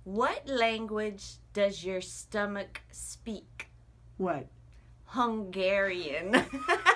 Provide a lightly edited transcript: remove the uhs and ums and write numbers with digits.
What language does your stomach speak? What? Hungarian.